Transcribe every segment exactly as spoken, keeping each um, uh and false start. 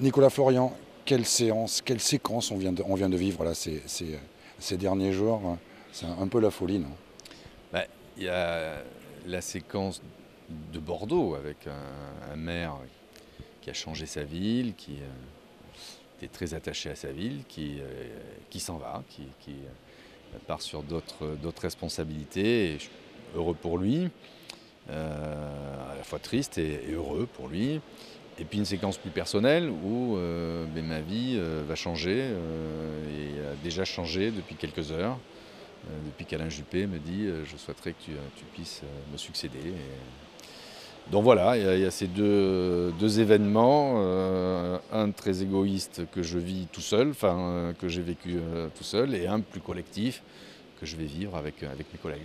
Nicolas Florian, quelle séance, quelle séquence on vient de, on vient de vivre là, ces, ces- ces derniers jours? C'est un peu la folie, non? Bah, il y a la séquence de Bordeaux avec un, un maire qui a changé sa ville, qui euh, était très attaché à sa ville, qui, euh, qui s'en va, qui, qui, euh, part sur d'autres d'autres responsabilités. Et je suis heureux pour lui, euh, à la fois triste et, et heureux pour lui. Et puis une séquence plus personnelle où euh, ben, ma vie euh, va changer euh, et a déjà changé depuis quelques heures. Euh, depuis qu'Alain Juppé me dit euh, je souhaiterais que tu, euh, tu puisses euh, me succéder. Et donc voilà, il y a, il y a ces deux, deux événements, euh, un très égoïste que je vis tout seul, enfin euh, que j'ai vécu euh, tout seul, et un plus collectif que je vais vivre avec, avec mes collègues.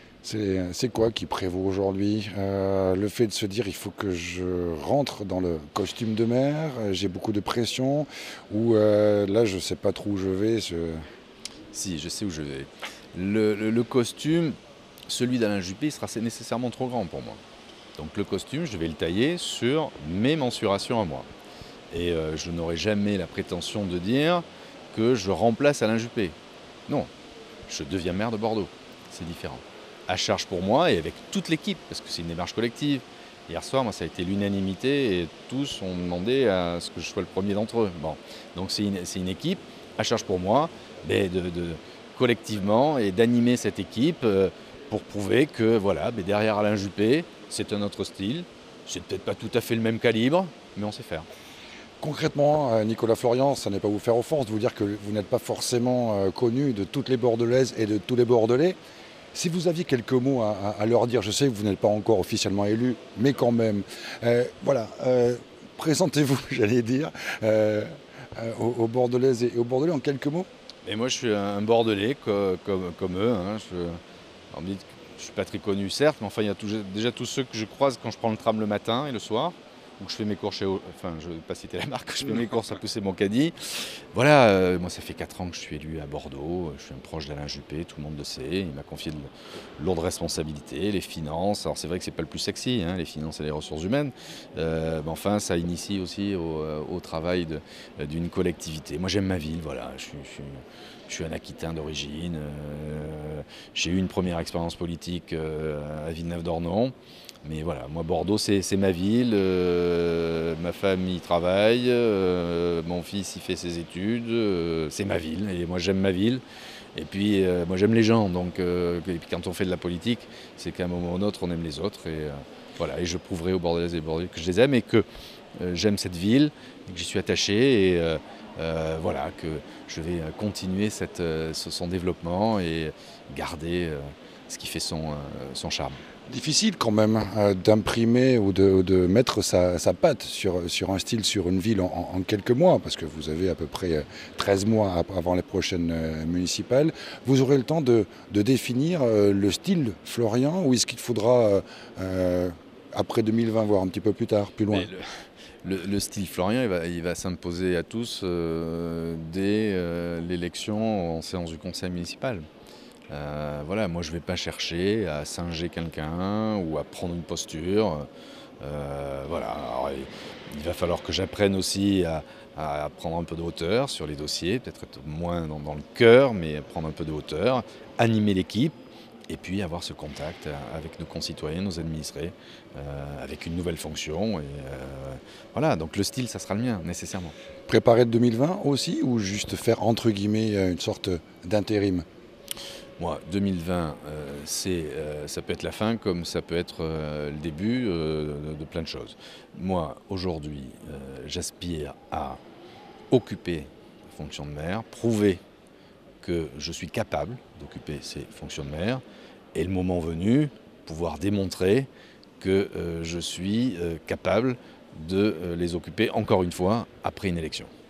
C'est c'est quoi qui prévaut aujourd'hui? Euh, le fait de se dire il faut que je rentre dans le costume de maire, euh, j'ai beaucoup de pression, ou euh, là je sais pas trop où je vais. je- Si, je sais où je vais. Le, le- le costume, celui d'Alain Juppé, il sera nécessairement trop grand pour moi. Donc le costume, je vais le tailler sur mes mensurations à moi. Et euh, je n'aurai jamais la prétention de dire que je remplace Alain Juppé. Non, je deviens maire de Bordeaux. C'est différent. À charge pour moi et avec toute l'équipe, parce que c'est une démarche collective. Hier soir, moi, ça a été l'unanimité et tous ont demandé à ce que je sois le premier d'entre eux. Bon, donc c'est une, c'est une équipe, à charge pour moi, mais de, de- collectivement et d'animer cette équipe euh, pour prouver que voilà, mais derrière Alain Juppé, c'est un autre style. C'est peut-être pas tout à fait le même calibre, mais on sait faire. Concrètement, euh, Nicolas Florian, ça n'est pas vous faire offense de vous dire que vous n'êtes pas forcément euh, connu de toutes les Bordelaises et de tous les Bordelais. Si vous aviez quelques mots à, à- à leur dire, je sais que vous n'êtes pas encore officiellement élu, mais quand même, euh, voilà, euh, présentez-vous, j'allais dire, euh, euh, aux, aux Bordelaises et aux Bordelais en quelques mots. Et moi, je suis un Bordelais co- comme, comme eux. Hein. Je, on me dit que je suis pas très connu, certes, mais enfin, il y a tout- déjà tous ceux que je croise quand je prends le tram le matin et le soir, ou que je fais mes courses chez... O- Enfin, je ne vais pas citer la marque, je fais mes courses à pousser mon caddie. Voilà, euh, moi, ça fait quatre ans que je suis élu à Bordeaux. Je suis un proche d'Alain Juppé, tout le monde le sait. Il m'a confié de lourdes responsabilités, les finances. Alors, c'est vrai que c'est pas le plus sexy, hein, les finances et les ressources humaines. Euh, mais enfin, ça initie aussi au, euh, au travail de- d'une collectivité. Moi, j'aime ma ville, voilà. Je suis, je suis- je suis un Aquitain d'origine. euh, j'ai eu une première expérience politique euh, à Villeneuve-d'Ornon. Mais voilà, moi Bordeaux c'est c'est ma ville, euh, ma femme y travaille, euh, mon fils y fait ses études, euh, c'est ma ville et moi j'aime ma ville. Et puis euh, moi j'aime les gens, donc euh, et puis quand on fait de la politique, c'est qu'à un moment ou un autre on aime les autres. Et euh, voilà, et je prouverai aux Bordelaises et aux Bordelais que je les aime et que euh, j'aime cette ville, que j'y suis attaché et euh, euh, voilà, que je vais euh, continuer cette, euh, ce- son développement et garder euh, ce qui fait son, euh, son charme. Difficile quand même euh, d'imprimer ou de, ou de mettre sa, sa patte sur, sur un style, sur une ville en, en quelques mois, parce que vous avez à peu près euh, treize mois ap- avant les prochaines euh, municipales. Vous aurez le temps de, de définir euh, le style Florian, ou est-ce qu'il faudra, euh, euh, après deux mille vingt, voire un petit peu plus tard, plus loin? Mais le, le- le style Florian, il va, il va s'imposer à tous euh, dès euh, l'élection en séance du conseil municipal. Euh, voilà, moi je ne vais pas chercher à singer quelqu'un ou à prendre une posture. Euh, voilà, alors, il, il va falloir que j'apprenne aussi à, à prendre un peu de hauteur sur les dossiers, peut-être être moins dans, dans le cœur, mais prendre un peu de hauteur, animer l'équipe. Et puis avoir ce contact avec nos concitoyens, nos administrés, euh, avec une nouvelle fonction. Et euh, voilà, donc le style, ça sera le mien, nécessairement. Préparer deux mille vingt aussi, ou juste faire entre guillemets euh, une sorte d'intérim? Moi, deux mille vingt, euh, c'est, euh, ça peut être la fin comme ça peut être euh, le début euh, de, de plein de choses. Moi, aujourd'hui, euh, j'aspire à occuper la fonction de maire, prouver que je suis capable d'occuper ces fonctions de maire, et le moment venu, pouvoir démontrer que euh, je suis euh, capable de euh, les occuper encore une fois après une élection.